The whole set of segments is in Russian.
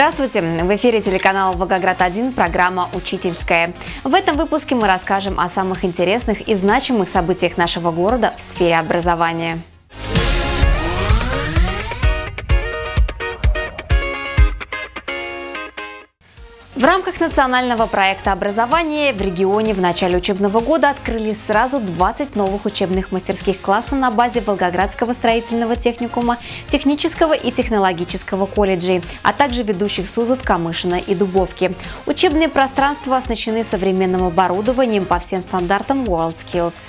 Здравствуйте! В эфире телеканала «Волгоград-1» программа «Учительская». В этом выпуске мы расскажем о самых интересных и значимых событиях нашего города в сфере образования. В рамках национального проекта образования в регионе в начале учебного года открылись сразу 20 новых учебных мастерских классов на базе Волгоградского строительного техникума, технического и технологического колледжей, а также ведущих СУЗов Камышина и Дубовки. Учебные пространства оснащены современным оборудованием по всем стандартам WorldSkills.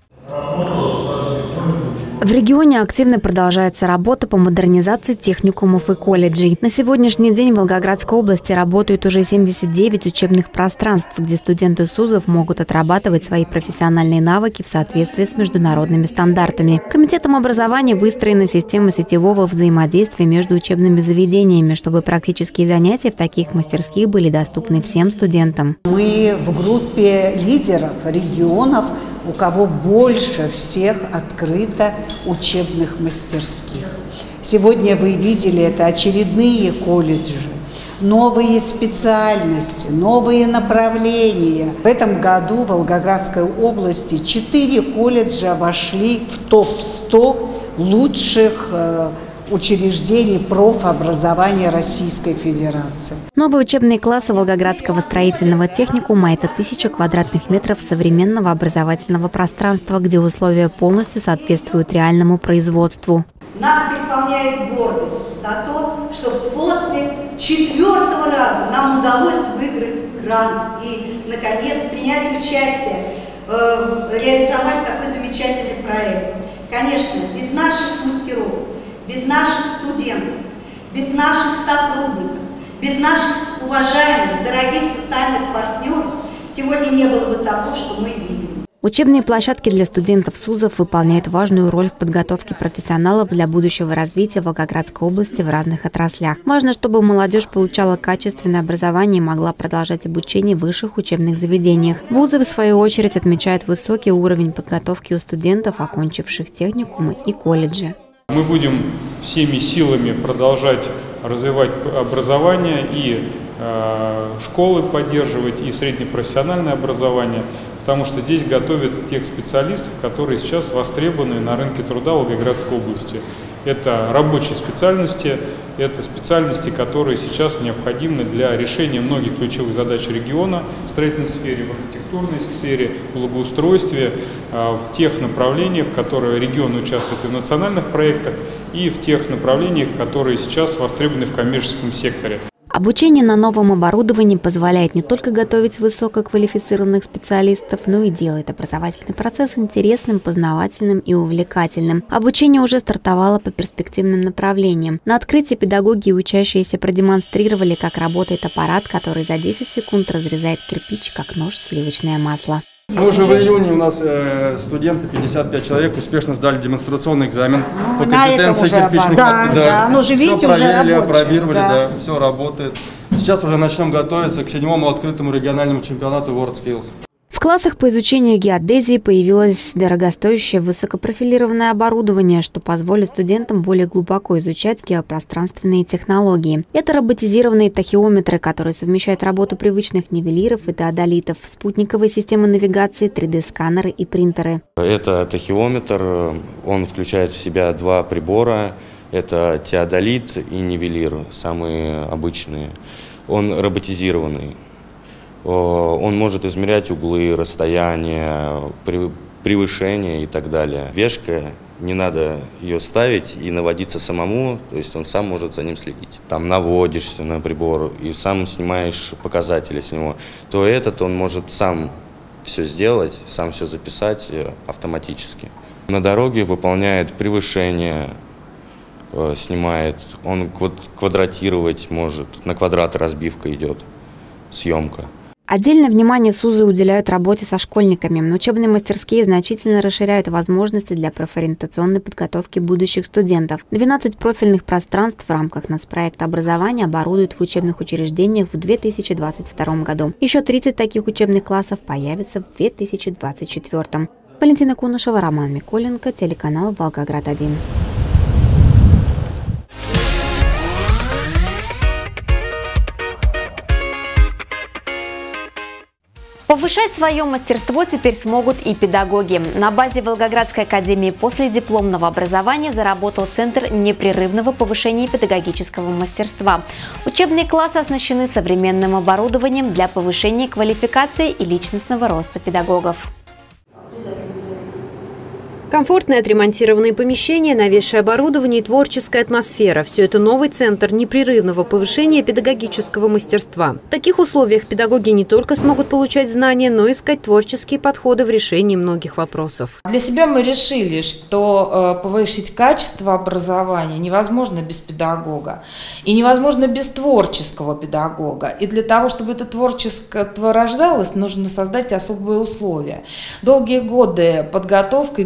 В регионе активно продолжается работа по модернизации техникумов и колледжей. На сегодняшний день в Волгоградской области работают уже 79 учебных пространств, где студенты СУЗов могут отрабатывать свои профессиональные навыки в соответствии с международными стандартами. Комитетом образования выстроена система сетевого взаимодействия между учебными заведениями, чтобы практические занятия в таких мастерских были доступны всем студентам. Мы в группе лидеров регионов, у кого больше всех открыто учебных мастерских. Сегодня вы видели, это очередные колледжи, новые специальности, новые направления. В этом году в Волгоградской области 4 колледжа вошли в топ-100 лучших учреждений профобразования Российской Федерации. Новые учебные классы Волгоградского строительного техникума – это 1000 квадратных метров современного образовательного пространства, где условия полностью соответствуют реальному производству. Нас переполняет гордость за то, что после 4-го раза нам удалось выиграть грант и, наконец, принять участие, реализовать такой замечательный проект. Конечно, без наших мастеров, без наших студентов, без наших сотрудников, без наших уважаемых, дорогих социальных партнеров сегодня не было бы того, что мы видим. Учебные площадки для студентов СУЗов выполняют важную роль в подготовке профессионалов для будущего развития Волгоградской области в разных отраслях. Важно, чтобы молодежь получала качественное образование и могла продолжать обучение в высших учебных заведениях. Вузы, в свою очередь, отмечают высокий уровень подготовки у студентов, окончивших техникумы и колледжи. Мы будем всеми силами продолжать развивать образование и школы поддерживать, и среднепрофессиональное образование, потому что здесь готовят тех специалистов, которые сейчас востребованы на рынке труда Волгоградской области. Это рабочие специальности, это специальности, которые сейчас необходимы для решения многих ключевых задач региона в строительной сфере, в архитектурной сфере, в благоустройстве, в тех направлениях, в которые регион участвует и в национальных проектах, и в тех направлениях, которые сейчас востребованы в коммерческом секторе. Обучение на новом оборудовании позволяет не только готовить высококвалифицированных специалистов, но и делает образовательный процесс интересным, познавательным и увлекательным. Обучение уже стартовало по перспективным направлениям. На открытии педагоги и учащиеся продемонстрировали, как работает аппарат, который за 10 секунд разрезает кирпич, как нож в сливочное масло. Мы уже в июне, у нас студенты, 55 человек, успешно сдали демонстрационный экзамен по компетенции кирпичных. Да, ну же видите, все проверили, уже опробировали, да, все работает. Сейчас уже начнем готовиться к 7-му открытому региональному чемпионату WorldSkills. В классах по изучению геодезии появилось дорогостоящее высокопрофилированное оборудование, что позволит студентам более глубоко изучать геопространственные технологии. Это роботизированные тахеометры, которые совмещают работу привычных нивелиров и теодолитов, спутниковые системы навигации, 3D-сканеры и принтеры. Это тахеометр, он включает в себя 2 прибора. Это теодолит и нивелир, самые обычные. Он роботизированный. Он может измерять углы, расстояния, превышения и так далее. Вешка, не надо ее ставить и наводиться самому, то есть он сам может за ним следить. Там наводишься на прибор и сам снимаешь показатели с него, то этот он может сам все сделать, сам все записать автоматически. На дороге выполняет превышение, снимает, он квадратировать может, на квадрат разбивка идет, съемка. Отдельное внимание СУЗы уделяют работе со школьниками. Учебные мастерские значительно расширяют возможности для профориентационной подготовки будущих студентов. 12 профильных пространств в рамках нацпроекта образования оборудуют в учебных учреждениях в 2022 году. Еще 30 таких учебных классов появятся в 2024. Валентина Кунышева, Роман Миколенко, телеканал «Волгоград-1». Повышать свое мастерство теперь смогут и педагоги. На базе Волгоградской академии последипломного образования заработал Центр непрерывного повышения педагогического мастерства. Учебные классы оснащены современным оборудованием для повышения квалификации и личностного роста педагогов. Комфортные отремонтированные помещения, новейшее оборудование и творческая атмосфера – все это новый центр непрерывного повышения педагогического мастерства. В таких условиях педагоги не только смогут получать знания, но и искать творческие подходы в решении многих вопросов. Для себя мы решили, что повысить качество образования невозможно без педагога и невозможно без творческого педагога. И для того, чтобы это творчество рождалось, нужно создать особые условия. Долгие годы подготовкой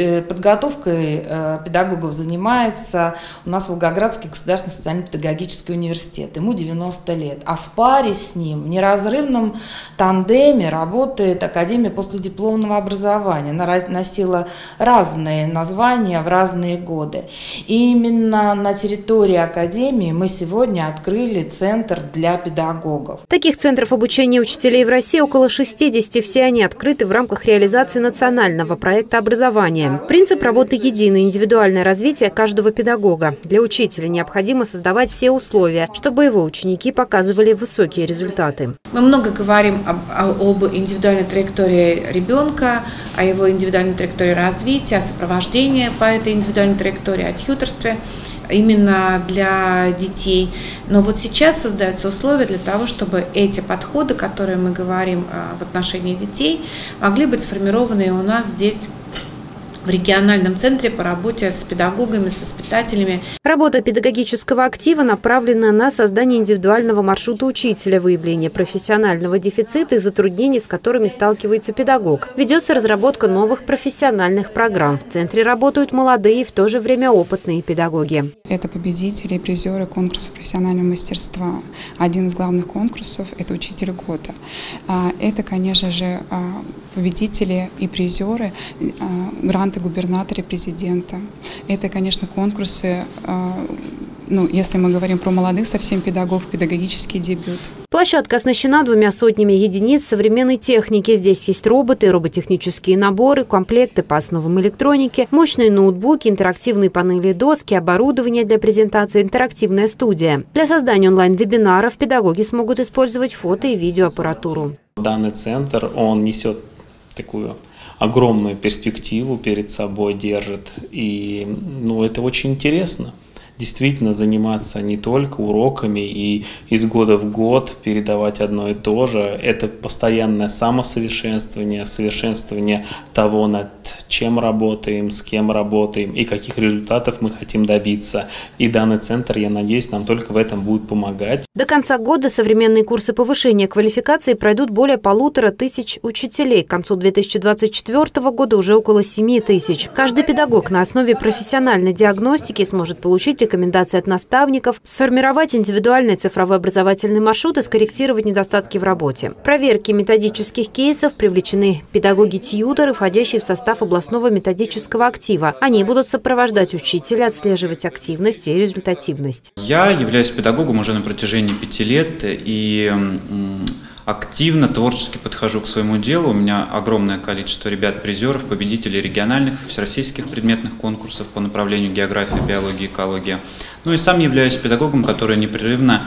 педагогов занимается у нас Волгоградский государственный социально-педагогический университет. Ему 90 лет. А в паре с ним, в неразрывном тандеме работает Академия последипломного образования. Она носила разные названия в разные годы. И именно на территории Академии мы сегодня открыли Центр для педагогов. Таких центров обучения учителей в России около 60. Все они открыты в рамках реализации национального проекта образования. Принцип работы единый, индивидуальное развитие каждого педагога. Для учителя необходимо создавать все условия, чтобы его ученики показывали высокие результаты. Мы много говорим об индивидуальной траектории ребенка, о его индивидуальной траектории развития, о сопровождении по этой индивидуальной траектории, о тьюторстве именно для детей. Но вот сейчас создаются условия для того, чтобы эти подходы, которые мы говорим в отношении детей, могли быть сформированы у нас здесь, в региональном центре по работе с педагогами, с воспитателями. Работа педагогического актива направлена на создание индивидуального маршрута учителя, выявление профессионального дефицита и затруднений, с которыми сталкивается педагог. Ведется разработка новых профессиональных программ. В центре работают молодые и в то же время опытные педагоги. Это победители и призеры конкурса профессионального мастерства. Один из главных конкурсов – это «Учитель года». Это, конечно же, победители и призеры гранты губернатора и президента. Это, конечно, конкурсы, если мы говорим про молодых совсем педагогов, педагогический дебют. Площадка оснащена 200 единиц современной техники. Здесь есть роботы, роботехнические наборы, комплекты по основам электроники, мощные ноутбуки, интерактивные панели, доски, оборудование для презентации, интерактивная студия. Для создания онлайн-вебинаров педагоги смогут использовать фото- и видеоаппаратуру. Данный центр, он несет такую огромную перспективу перед собой, держит. И это очень интересно. Действительно заниматься не только уроками и из года в год передавать одно и то же. Это постоянное самосовершенствование, совершенствование того, над чем работаем, с кем работаем и каких результатов мы хотим добиться. И данный центр, я надеюсь, нам только в этом будет помогать. До конца года современные курсы повышения квалификации пройдут более 1500 учителей. К концу 2024 года уже около 7000. Каждый педагог на основе профессиональной диагностики сможет получить рекомендации от наставников, сформировать индивидуальный цифровой образовательный маршрут и скорректировать недостатки в работе. В проверке методических кейсов привлечены педагоги-тьюторы, входящие в состав областного методического актива. Они будут сопровождать учителя, отслеживать активность и результативность. Я являюсь педагогом уже на протяжении 5 лет и активно, творчески подхожу к своему делу. У меня огромное количество ребят-призеров, победителей региональных, всероссийских предметных конкурсов по направлению география, биология, экология. И сам являюсь педагогом, который непрерывно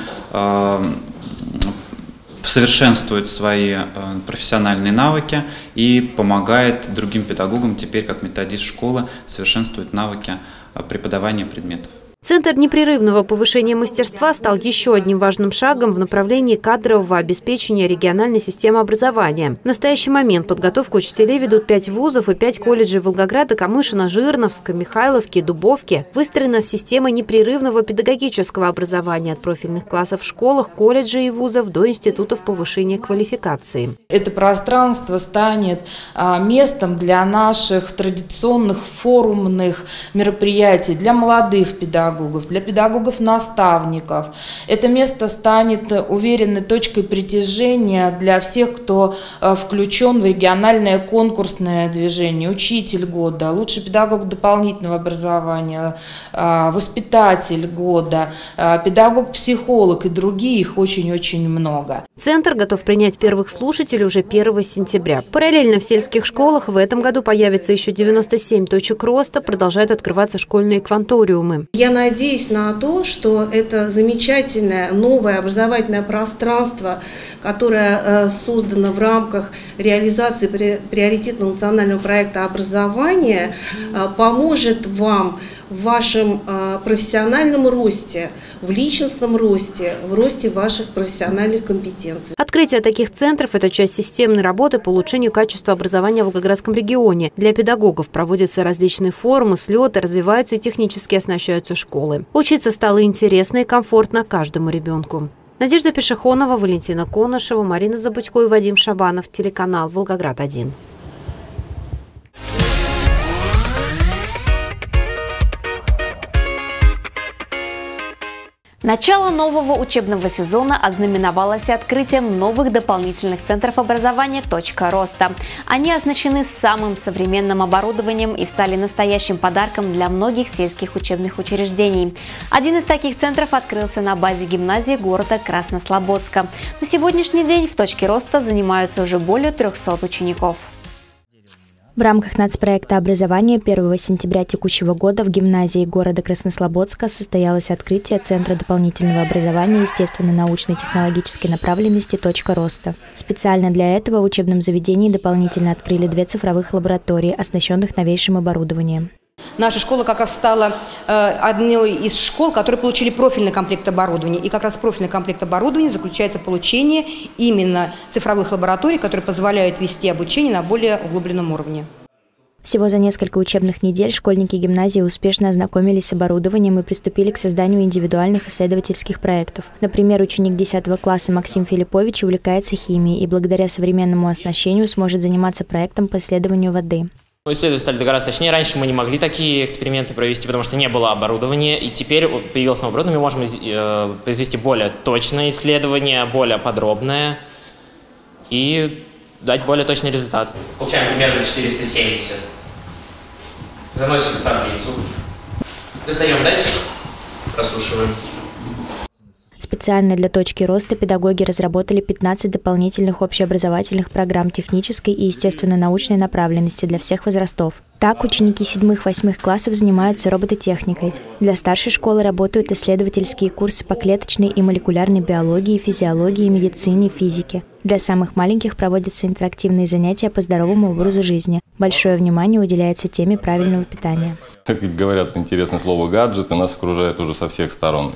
совершенствует свои профессиональные навыки и помогает другим педагогам теперь, как методист школы, совершенствовать навыки преподавания предметов. Центр непрерывного повышения мастерства стал еще одним важным шагом в направлении кадрового обеспечения региональной системы образования. В настоящий момент подготовку учителей ведут 5 вузов и 5 колледжей Волгограда, Камышина, Жирновска, Михайловки, Дубовки. Выстроена система непрерывного педагогического образования от профильных классов в школах, колледжей и вузов до институтов повышения квалификации. Это пространство станет местом для наших традиционных форумных мероприятий, для молодых педагогов, педагогов-наставников. Это место станет уверенной точкой притяжения для всех, кто включен в региональное конкурсное движение. Учитель года, лучший педагог дополнительного образования, воспитатель года, педагог-психолог и другие, их очень-очень много. Центр готов принять первых слушателей уже 1 сентября. Параллельно в сельских школах в этом году появится еще 97 точек роста, продолжают открываться школьные кванториумы. Я надеюсь на то, что это замечательное новое образовательное пространство, которое создано в рамках реализации приоритетного национального проекта образования, поможет вам в вашем профессиональном росте, в личностном росте, в росте ваших профессиональных компетенций. Открытие таких центров – это часть системной работы по улучшению качества образования в Волгоградском регионе. Для педагогов проводятся различные форумы, слеты, развиваются и технически оснащаются школы. Учиться стало интересно и комфортно каждому ребенку. Надежда Пешехонова, Валентина Конышева, Марина Забудько и Вадим Шабанов. Телеканал «Волгоград-1». Начало нового учебного сезона ознаменовалось открытием новых дополнительных центров образования «Точка роста». Они оснащены самым современным оборудованием и стали настоящим подарком для многих сельских учебных учреждений. Один из таких центров открылся на базе гимназии города Краснослободска. На сегодняшний день в «Точке роста» занимаются уже более 300 учеников. В рамках нацпроекта образования 1 сентября текущего года в гимназии города Краснослободска состоялось открытие Центра дополнительного образования естественно-научной технологической направленности «Точка роста». Специально для этого в учебном заведении дополнительно открыли 2 цифровых лаборатории, оснащенных новейшим оборудованием. Наша школа как раз стала одной из школ, которые получили профильный комплект оборудования. И как раз профильный комплект оборудования заключается в получении именно цифровых лабораторий, которые позволяют вести обучение на более углубленном уровне. Всего за несколько учебных недель школьники гимназии успешно ознакомились с оборудованием и приступили к созданию индивидуальных исследовательских проектов. Например, ученик 10 класса Максим Филиппович увлекается химией и благодаря современному оснащению сможет заниматься проектом по исследованию воды. Исследователи стали гораздо точнее. Раньше мы не могли такие эксперименты провести, потому что не было оборудования. И теперь появилось новое оборудование, мы можем произвести более точное исследование, более подробное и дать более точный результат. Получаем примерно 470. Заносим в таблицу. Достаем датчик, просушиваем. Специально для «Точки роста» педагоги разработали 15 дополнительных общеобразовательных программ технической и естественно-научной направленности для всех возрастов. Так, ученики 7-8 классов занимаются робототехникой. Для старшей школы работают исследовательские курсы по клеточной и молекулярной биологии, физиологии, медицине, физике. Для самых маленьких проводятся интерактивные занятия по здоровому образу жизни. Большое внимание уделяется теме правильного питания. Как говорят, интересное слово «гаджеты» нас окружает уже со всех сторон.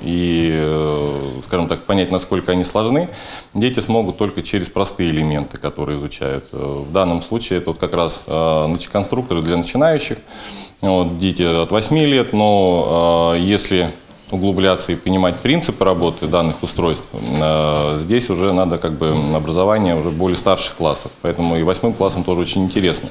И, скажем так, понять, насколько они сложны, дети смогут только через простые элементы, которые изучают. В данном случае это вот как раз конструкторы для начинающих, вот, дети от 8 лет, но если углубляться и понимать принципы работы данных устройств, здесь уже надо как бы образование уже более старших классов, поэтому и 8 классам тоже очень интересно.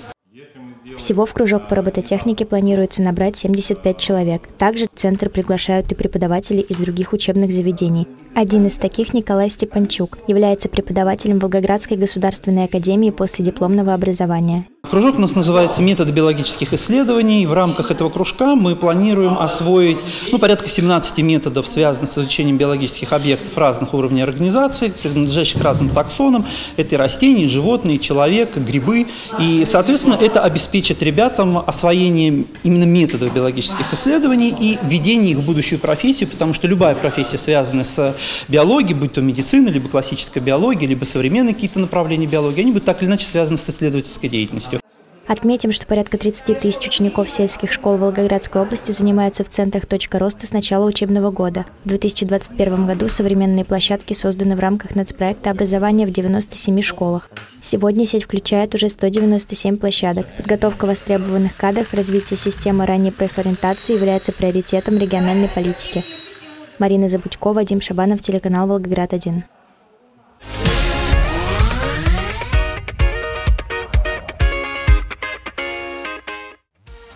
Всего в кружок по робототехнике планируется набрать 75 человек. Также центр приглашают и преподавателей из других учебных заведений. Один из таких, Николай Степанчук, является преподавателем Волгоградской государственной академии последипломного образования. Кружок у нас называется «Методы биологических исследований». В рамках этого кружка мы планируем освоить порядка 17 методов, связанных с изучением биологических объектов разных уровней организации, принадлежащих к разным таксонам. Это и растения, и животные, и человек, и грибы. И, соответственно, это обеспечит ребятам освоение именно методов биологических исследований и введение их в будущую профессию, потому что любая профессия, связанная с биологией, будь то медицина, либо классическая биология, либо современные какие-то направления биологии, они будут так или иначе связаны с исследовательской деятельностью. Отметим, что порядка 30 тысяч учеников сельских школ Волгоградской области занимаются в центрах «Точка роста» с начала учебного года. В 2021 году современные площадки созданы в рамках нацпроекта образования в 97 школах. Сегодня сеть включает уже 197 площадок. Подготовка востребованных кадров, развитие системы ранней профориентации является приоритетом региональной политики. Марина Забудько, Вадим Шабанов, телеканал «Волгоград-1».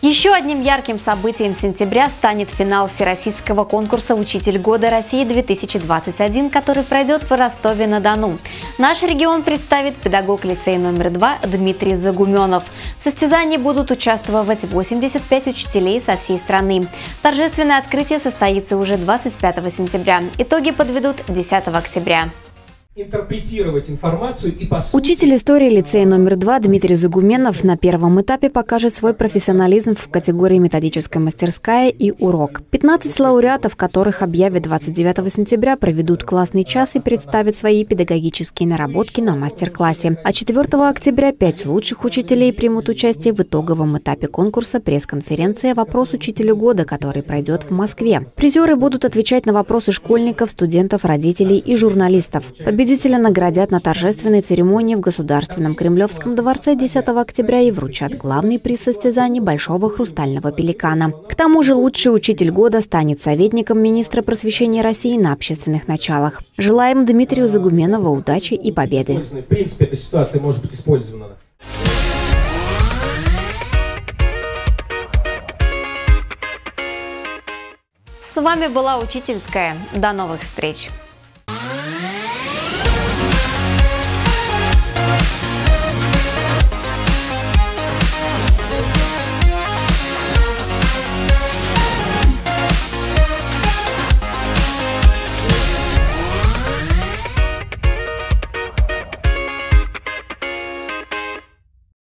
Еще одним ярким событием сентября станет финал всероссийского конкурса «Учитель года России-2021», который пройдет в Ростове-на-Дону. Наш регион представит педагог лицея номер 2 Дмитрий Загуменов. В состязании будут участвовать 85 учителей со всей страны. Торжественное открытие состоится уже 25 сентября. Итоги подведут 10 октября. Интерпретировать информацию и по сути... Учитель истории лицея номер 2 Дмитрий Загуменов на первом этапе покажет свой профессионализм в категории «Методическая мастерская» и «Урок». 15 лауреатов, которых объявят 29 сентября, проведут классный час и представят свои педагогические наработки на мастер-классе. А 4 октября 5 лучших учителей примут участие в итоговом этапе конкурса пресс-конференция «Вопрос учителю года», который пройдет в Москве. Призеры будут отвечать на вопросы школьников, студентов, родителей и журналистов. Победителя наградят на торжественной церемонии в Государственном Кремлевском дворце 10 октября и вручат главный приз состязаний Большого хрустального пеликана. К тому же лучший учитель года станет советником министра просвещения России на общественных началах. Желаем Дмитрию Загуменову удачи и победы. В принципе, эта ситуация может быть использована. С вами была Учительская. До новых встреч!